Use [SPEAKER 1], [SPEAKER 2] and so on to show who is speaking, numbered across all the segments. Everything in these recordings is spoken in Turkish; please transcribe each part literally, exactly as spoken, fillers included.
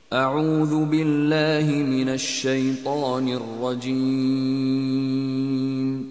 [SPEAKER 1] Euzu billahi mineşşeytanirracim.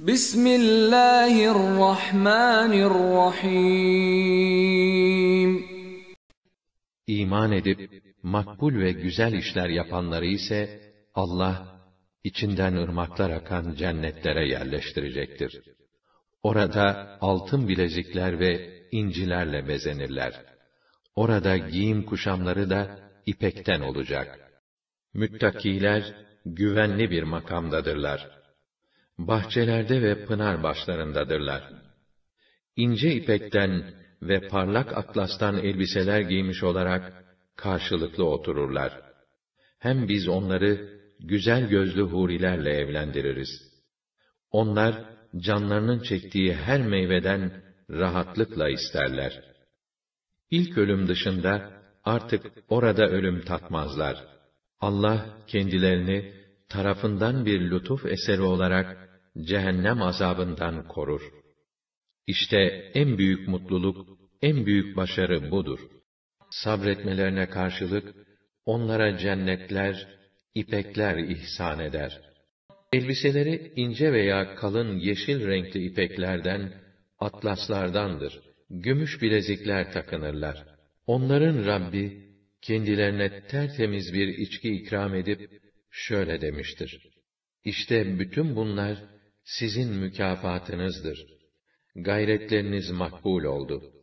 [SPEAKER 1] Bismillahirrahmanirrahim.
[SPEAKER 2] İman edip makbul ve güzel işler yapanları ise Allah içinden ırmaklar akan cennetlere yerleştirecektir. Orada altın bilezikler ve incilerle bezenirler. Orada giyim kuşamları da ipekten olacak. Müttakiler güvenli bir makamdadırlar. Bahçelerde ve pınar başlarındadırlar. İnce ipekten ve parlak atlastan elbiseler giymiş olarak karşılıklı otururlar. Hem biz onları güzel gözlü hurilerle evlendiririz. Onlar canlarının çektiği her meyveden rahatlıkla isterler. İlk ölüm dışında artık orada ölüm tatmazlar. Allah kendilerini tarafından bir lütuf eseri olarak cehennem azabından korur. İşte en büyük mutluluk, en büyük başarı budur. Sabretmelerine karşılık onlara cennetler, ipekler ihsan eder. Elbiseleri ince veya kalın yeşil renkli ipeklerden, atlaslardandır. Gümüş bilezikler takınırlar. Onların Rabbi, kendilerine tertemiz bir içki ikram edip, şöyle demiştir: İşte bütün bunlar sizin mükafatınızdır. Gayretleriniz makbul oldu.